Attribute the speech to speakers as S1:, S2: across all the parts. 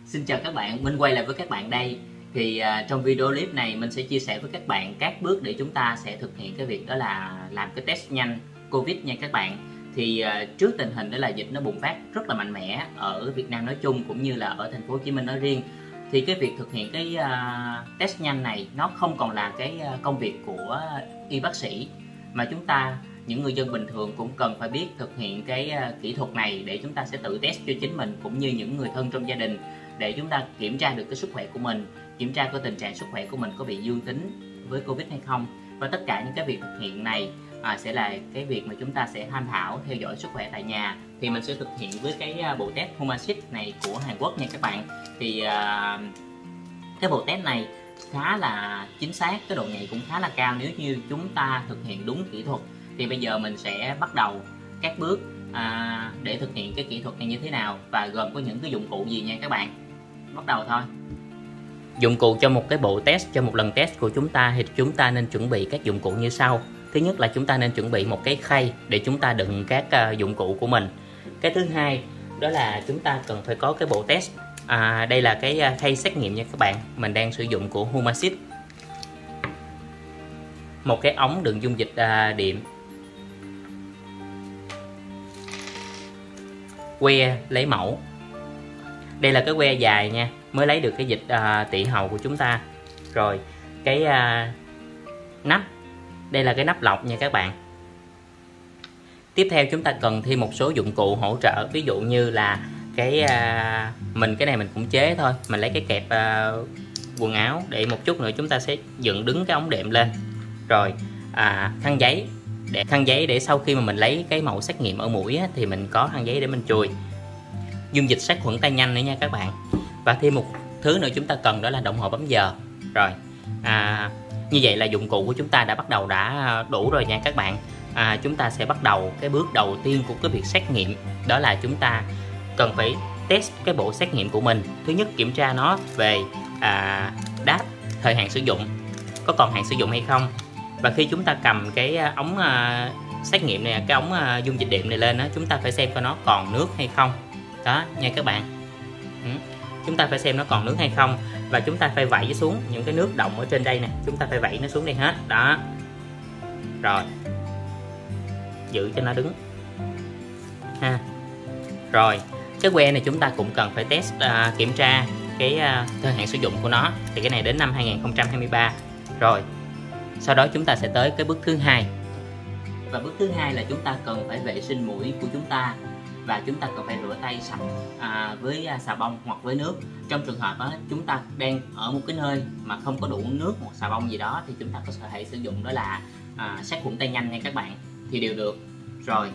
S1: Xin chào các bạn, mình quay lại với các bạn đây. Trong video clip này mình sẽ chia sẻ với các bạn các bước để chúng ta sẽ thực hiện cái việc đó là làm cái test nhanh Covid nha các bạn. Trước tình hình đó là dịch nó bùng phát rất là mạnh mẽ ở Việt Nam nói chung cũng như là ở thành phố Hồ Chí Minh nói riêng, thì cái việc thực hiện cái test nhanh này nó không còn là cái công việc của y bác sĩ, mà chúng ta, những người dân bình thường cũng cần phải biết thực hiện cái kỹ thuật này để chúng ta sẽ tự test cho chính mình cũng như những người thân trong gia đình, để chúng ta kiểm tra được cái sức khỏe của mình, kiểm tra coi tình trạng sức khỏe của mình có bị dương tính với Covid hay không. Và tất cả những cái việc thực hiện này sẽ là cái việc mà chúng ta sẽ tham khảo theo dõi sức khỏe tại nhà. Thì mình sẽ thực hiện với cái bộ test Humacyt này của Hàn Quốc nha các bạn. Cái bộ test này khá là chính xác, cái độ nhạy cũng khá là cao nếu như chúng ta thực hiện đúng kỹ thuật. Thì bây giờ mình sẽ bắt đầu các bước để thực hiện cái kỹ thuật này như thế nào và gồm có những cái dụng cụ gì nha các bạn. Bắt đầu thôi. Dụng cụ cho một cái bộ test, cho một lần test của chúng ta thì chúng ta nên chuẩn bị các dụng cụ như sau. Thứ nhất là chúng ta nên chuẩn bị một cái khay để chúng ta đựng các dụng cụ của mình. Cái thứ hai đó là chúng ta cần phải có cái bộ test. Đây là cái khay xét nghiệm nha các bạn. Mình đang sử dụng của Humacyt. Một cái ống đựng dung dịch điện, que lấy mẫu. Đây là cái que dài nha, mới lấy được cái dịch tỵ hầu của chúng ta. Rồi cái nắp, đây là cái nắp lọc nha các bạn. Tiếp theo chúng ta cần thêm một số dụng cụ hỗ trợ, ví dụ như là cái này mình cũng chế thôi, mình lấy cái kẹp quần áo để một chút nữa chúng ta sẽ dựng đứng cái ống đệm lên. Rồi khăn giấy để sau khi mà mình lấy cái mẫu xét nghiệm ở mũi á, thì mình có khăn giấy để mình chùi. Dung dịch sát khuẩn tay nhanh nữa nha các bạn. Và thêm một thứ nữa chúng ta cần đó là đồng hồ bấm giờ. Rồi như vậy là dụng cụ của chúng ta đã đủ rồi nha các bạn. Chúng ta sẽ bắt đầu cái bước đầu tiên của cái việc xét nghiệm, đó là chúng ta cần phải test cái bộ xét nghiệm của mình. Thứ nhất, kiểm tra nó về đát thời hạn sử dụng, có còn hạn sử dụng hay không. Và khi chúng ta cầm cái ống xét nghiệm này, cái ống dung dịch điện này lên đó, chúng ta phải xem coi nó còn nước hay không. Đó nha các bạn. Chúng ta phải xem nó còn nước hay không. Và chúng ta phải vẩy xuống những cái nước đọng ở trên đây nè, chúng ta phải vẩy nó xuống đây hết. Đó. Rồi. Giữ cho nó đứng ha. Rồi cái que này chúng ta cũng cần phải test, kiểm tra cái thời hạn sử dụng của nó. Thì cái này đến năm 2023. Rồi sau đó chúng ta sẽ tới cái bước thứ hai. Và bước thứ hai là chúng ta cần phải vệ sinh mũi của chúng ta, và chúng ta cần phải rửa tay sạch với xà bông hoặc với nước. Trong trường hợp đó, chúng ta đang ở một cái nơi mà không có đủ nước hoặc xà bông gì đó thì chúng ta có thể sử dụng đó là sát khuẩn tay nhanh nha các bạn, thì đều được. Rồi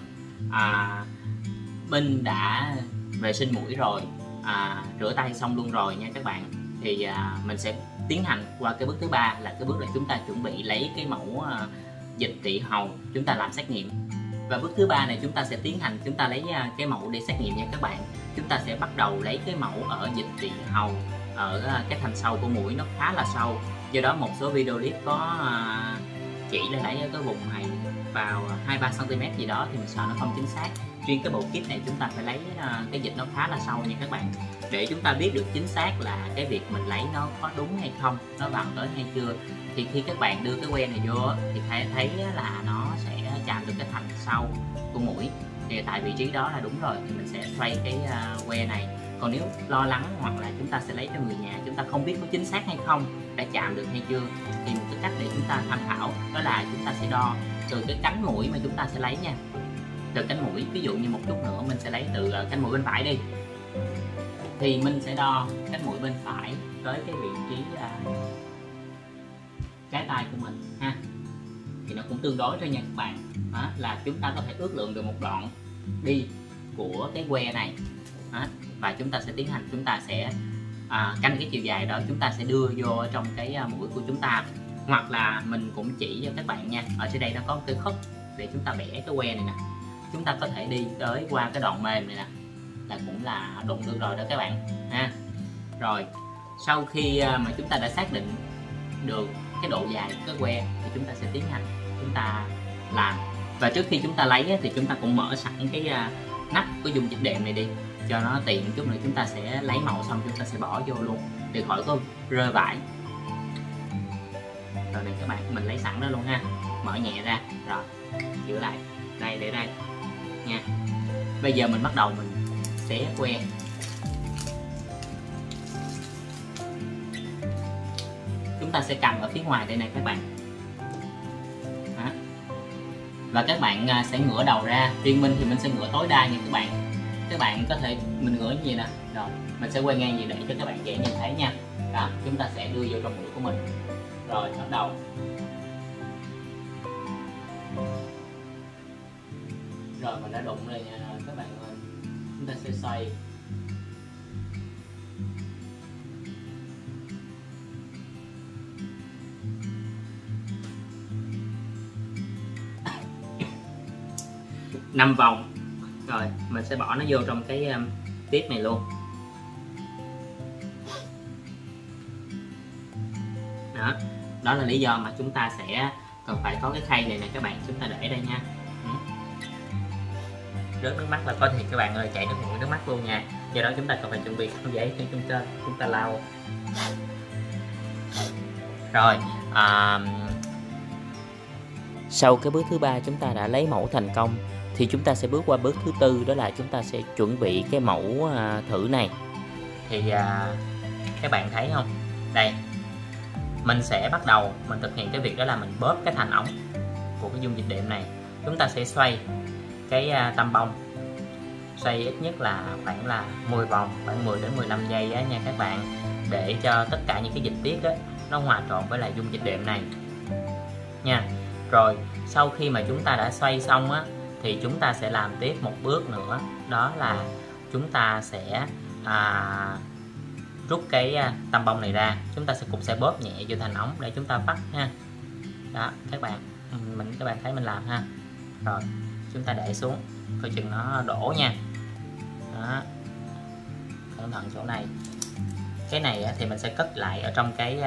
S1: mình đã vệ sinh mũi rồi, rửa tay xong luôn rồi nha các bạn, thì mình sẽ tiến hành qua cái bước thứ ba, là cái bước là chúng ta chuẩn bị lấy cái mẫu dịch tỵ hầu chúng ta làm xét nghiệm. Và bước thứ ba này chúng ta sẽ tiến hành, chúng ta lấy cái mẫu để xét nghiệm nha các bạn. Chúng ta sẽ bắt đầu lấy cái mẫu ở dịch tỵ hầu, ở cái thành sâu của mũi nó khá là sâu, do đó một số video clip có chỉ là lấy ở cái vùng này vào 2-3 cm gì đó thì mình sợ nó không chính xác. Riêng cái bộ kit này chúng ta phải lấy cái dịch nó khá là sâu nha các bạn, để chúng ta biết được chính xác là cái việc mình lấy nó có đúng hay không, nó vào tới hay chưa. Thì khi các bạn đưa cái que này vô thì thấy là nó sẽ chạm được cái thành sau của mũi, thì tại vị trí đó là đúng rồi thì mình sẽ xoay cái que này. Còn nếu lo lắng hoặc là chúng ta sẽ lấy cho người nhà, chúng ta không biết có chính xác hay không, đã chạm được hay chưa, thì một cái cách để chúng ta tham khảo đó là chúng ta sẽ đo từ cái cánh mũi mà chúng ta sẽ lấy nha. Từ cánh mũi, ví dụ như một chút nữa mình sẽ lấy từ cánh mũi bên phải đi, thì mình sẽ đo cánh mũi bên phải tới cái vị trí trái tay của mình ha. Thì nó cũng tương đối thôi nha các bạn. Đó, là chúng ta có thể ước lượng được một đoạn đi của cái que này. Đó, và chúng ta sẽ tiến hành, chúng ta sẽ canh cái chiều dài đó, chúng ta sẽ đưa vô ở trong cái mũi của chúng ta. Hoặc là mình cũng chỉ cho các bạn nha, ở trên đây nó có một cái khớp để chúng ta bẻ cái que này nè. Chúng ta có thể đi tới qua cái đoạn mềm này nè, là cũng là đụng được rồi đó các bạn ha. Rồi sau khi mà chúng ta đã xác định được cái độ dài của cái que thì chúng ta sẽ tiến hành chúng ta làm. Và trước khi chúng ta lấy thì chúng ta cũng mở sẵn cái nắp của dung dịch đệm này đi, cho nó tiện chút nữa chúng ta sẽ lấy mẫu xong chúng ta sẽ bỏ vô luôn để khỏi có rơi vải. Rồi này các bạn, mình lấy sẵn đó luôn ha, mở nhẹ ra rồi giữ lại đây, để đây nha. Bây giờ mình bắt đầu mình xé que. Chúng ta sẽ cầm ở phía ngoài đây này các bạn. Đó. Và các bạn sẽ ngửa đầu ra. Riêng mình thì mình sẽ ngửa tối đa nha các bạn. Các bạn có thể mình ngửa như vậy nè. Rồi mình sẽ quay ngang gì để cho các bạn dễ nhìn thấy nha. Đó, chúng ta sẽ đưa vô trong mũi của mình. Rồi bắt đầu. Rồi mình đã đụng rồi nha các bạn ơi. Chúng ta sẽ xoay. Năm vòng. Rồi mình sẽ bỏ nó vô trong cái tiếp này luôn. Đó, đó là lý do mà chúng ta sẽ cần phải có cái khay này nè các bạn, chúng ta để đây nha. Rớt nước mắt là có thiệt các bạn ơi, chảy nước mũi nước mắt luôn nha. Do đó chúng ta cần phải chuẩn bị khăn giấy cho chúng ta lau. Rồi sau cái bước thứ 3 chúng ta đã lấy mẫu thành công thì chúng ta sẽ bước qua bước thứ 4, đó là chúng ta sẽ chuẩn bị cái mẫu thử này. Thì các bạn thấy không, đây mình sẽ bắt đầu mình thực hiện cái việc đó là mình bóp cái thành ống của cái dung dịch đệm này. Chúng ta sẽ xoay cái tăm bông, xoay ít nhất là khoảng là 10 vòng, khoảng 10 đến 15 giây á nha các bạn, để cho tất cả những cái dịch tiết đó nó hòa trộn với lại dung dịch đệm này nha. Rồi sau khi mà chúng ta đã xoay xong á thì chúng ta sẽ làm tiếp một bước nữa, đó là chúng ta sẽ rút cái tăm bông này ra. Chúng ta cũng sẽ bóp nhẹ vô thành ống để chúng ta vắt ha. Đó các bạn, các bạn thấy mình làm ha. Rồi chúng ta để xuống, coi chừng nó đổ nha. Đó, cẩn thận chỗ này. Cái này thì mình sẽ cất lại ở trong cái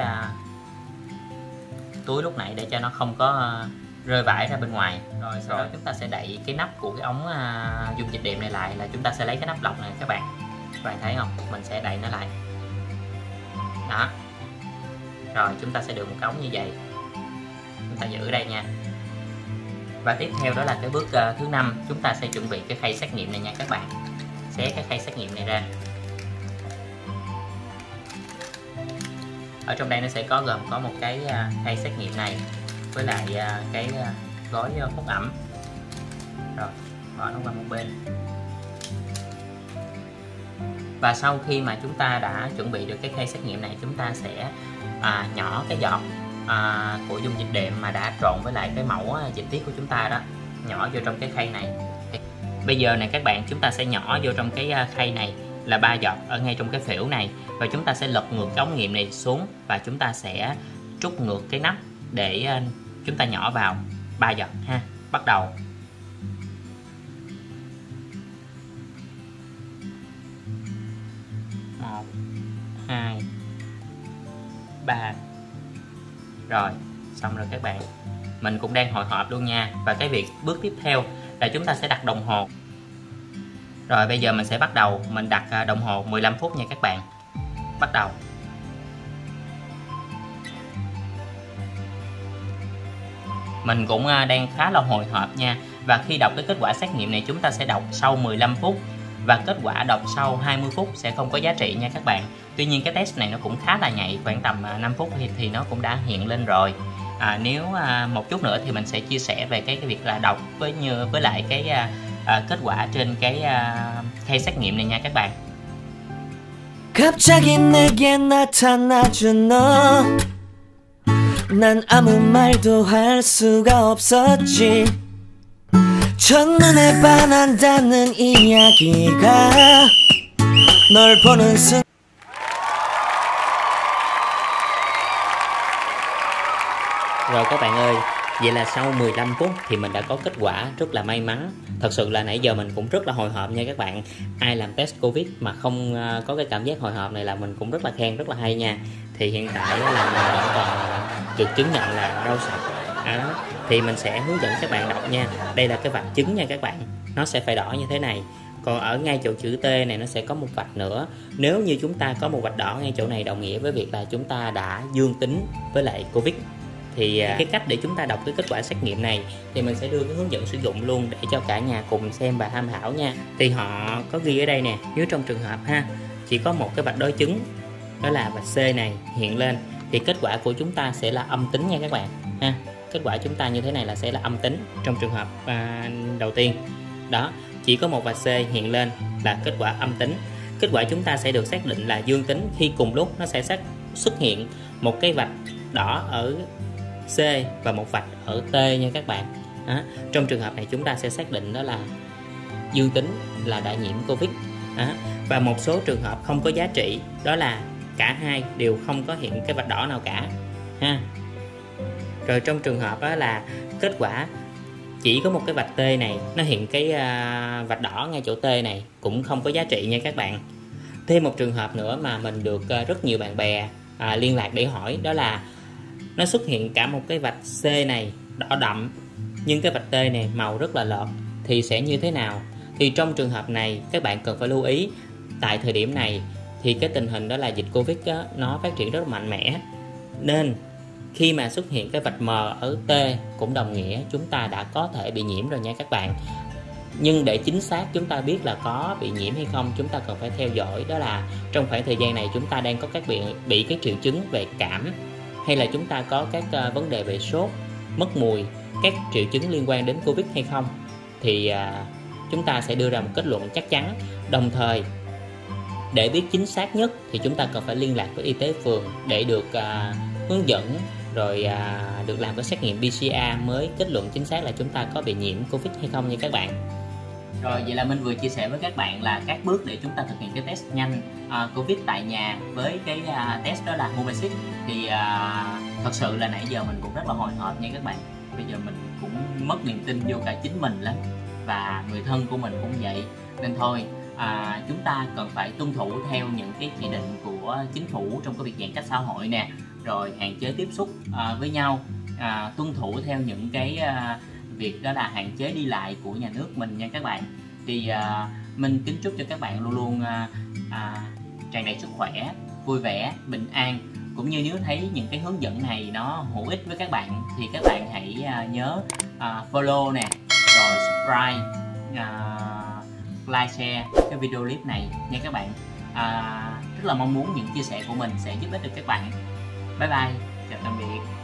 S1: túi lúc nãy để cho nó không có rơi vãi ra bên ngoài. Rồi sau đó chúng ta sẽ đậy cái nắp của cái ống dung dịch đệm này lại, là chúng ta sẽ lấy cái nắp lọc này các bạn. Các bạn thấy không, mình sẽ đậy nó lại. Đó, rồi chúng ta sẽ được một cái ống như vậy, chúng ta giữ ở đây nha. Và tiếp theo đó là cái bước thứ 5, chúng ta sẽ chuẩn bị cái khay xét nghiệm này nha các bạn. Xé cái khay xét nghiệm này ra. Ở trong đây nó sẽ gồm có một cái khay xét nghiệm này với lại cái gói hút ẩm. Rồi bỏ nó qua một bên. Và sau khi mà chúng ta đã chuẩn bị được cái khay xét nghiệm này, chúng ta sẽ nhỏ cái giọt của dung dịch đệm mà đã trộn với lại cái mẫu dịch tiết của chúng ta đó, nhỏ vô trong cái khay này. Bây giờ này các bạn, chúng ta sẽ nhỏ vô trong cái khay này là 3 giọt ở ngay trong cái phễu này, và chúng ta sẽ lật ngược cái ống nghiệm này xuống và chúng ta sẽ trút ngược cái nắp để chúng ta nhỏ vào 3 giọt ha. Bắt đầu. Một, 2, 3. Rồi, xong rồi các bạn. Mình cũng đang hồi hộp luôn nha. Và cái bước tiếp theo là chúng ta sẽ đặt đồng hồ. Rồi bây giờ mình sẽ bắt đầu, mình đặt đồng hồ 15 phút nha các bạn. Bắt đầu. Mình cũng đang khá là hồi hộp nha. Và khi đọc cái kết quả xét nghiệm này chúng ta sẽ đọc sau 15 phút. Và kết quả đọc sau 20 phút sẽ không có giá trị nha các bạn. Tuy nhiên cái test này nó cũng khá là nhạy, khoảng tầm 5 phút thì nó cũng đã hiện lên rồi. Nếu một chút nữa thì mình sẽ chia sẻ về cái việc là đọc với lại cái kết quả trên cái khay xét nghiệm này nha các bạn. 갑자기 내게 나타나준 너 난 아무 말도 할 수가 없었지 첫눈에 반한다는 이야기가 널 보는 순간. Rồi các bạn ơi, vậy là sau 15 phút thì mình đã có kết quả, rất là may mắn. Thật sự là nãy giờ mình cũng rất là hồi hộp nha các bạn. Ai làm test Covid mà không có cái cảm giác hồi hộp này là mình cũng rất là khen, rất là hay nha. Thì hiện tại là mình vẫn còn được chứng nhận là rau sạch. Thì mình sẽ hướng dẫn các bạn đọc nha. Đây là cái vạch trứng nha các bạn. Nó sẽ phải đỏ như thế này. Còn ở ngay chỗ chữ T này nó sẽ có một vạch nữa. Nếu như chúng ta có một vạch đỏ ngay chỗ này đồng nghĩa với việc là chúng ta đã dương tính với lại Covid. Thì cái cách để chúng ta đọc cái kết quả xét nghiệm này thì mình sẽ đưa cái hướng dẫn sử dụng luôn để cho cả nhà cùng xem và tham khảo nha. Thì họ có ghi ở đây nè, nếu trong trường hợp ha, chỉ có một cái vạch đối chứng, đó là vạch C này hiện lên, thì kết quả của chúng ta sẽ là âm tính nha các bạn ha. Kết quả chúng ta như thế này là sẽ là âm tính trong trường hợp đầu tiên. Đó, chỉ có một vạch C hiện lên là kết quả âm tính. Kết quả chúng ta sẽ được xác định là dương tính khi cùng lúc nó sẽ xuất hiện một cái vạch đỏ ở C và một vạch ở T nha các bạn. Đó, trong trường hợp này chúng ta sẽ xác định đó là dương tính, là đã nhiễm Covid. Đó, và một số trường hợp không có giá trị, đó là cả hai đều không có hiện cái vạch đỏ nào cả ha. Rồi trong trường hợp đó là kết quả chỉ có một cái vạch T này, nó hiện cái vạch đỏ ngay chỗ T này cũng không có giá trị nha các bạn. Thêm một trường hợp nữa mà mình được rất nhiều bạn bè liên lạc để hỏi, đó là nó xuất hiện cả một cái vạch C này đỏ đậm, nhưng cái vạch T này màu rất là lợt, thì sẽ như thế nào? Thì trong trường hợp này các bạn cần phải lưu ý, tại thời điểm này thì cái tình hình đó là dịch Covid đó, nó phát triển rất là mạnh mẽ, nên khi mà xuất hiện cái vạch mờ ở T cũng đồng nghĩa chúng ta đã có thể bị nhiễm rồi nha các bạn. Nhưng để chính xác chúng ta biết là có bị nhiễm hay không, chúng ta cần phải theo dõi, đó là trong khoảng thời gian này chúng ta đang có các bị cái triệu chứng về cảm, hay là chúng ta có các vấn đề về sốt, mất mùi, các triệu chứng liên quan đến Covid hay không, thì chúng ta sẽ đưa ra một kết luận chắc chắn. Đồng thời để biết chính xác nhất thì chúng ta cần phải liên lạc với y tế phường để được hướng dẫn, rồi được làm cái xét nghiệm PCR mới kết luận chính xác là chúng ta có bị nhiễm Covid hay không nha các bạn. Rồi, vậy là mình vừa chia sẻ với các bạn là các bước để chúng ta thực hiện cái test nhanh Covid tại nhà với cái test đó là Mobexit. Thì thật sự là nãy giờ mình cũng rất là hồi hộp nha các bạn. Bây giờ mình cũng mất niềm tin vô cả chính mình lắm, và người thân của mình cũng vậy. Nên thôi, chúng ta cần phải tuân thủ theo những cái chỉ định của chính phủ trong cái việc giãn cách xã hội nè, rồi hạn chế tiếp xúc với nhau, tuân thủ theo những cái việc đó là hạn chế đi lại của nhà nước mình nha các bạn. Thì mình kính chúc cho các bạn luôn luôn tràn đầy sức khỏe, vui vẻ, bình an. Cũng như nếu thấy những cái hướng dẫn này nó hữu ích với các bạn thì các bạn hãy nhớ follow nè, rồi subscribe, like, share cái video clip này nha các bạn. Rất là mong muốn những chia sẻ của mình sẽ giúp ích được các bạn. Bye bye, chào tạm biệt.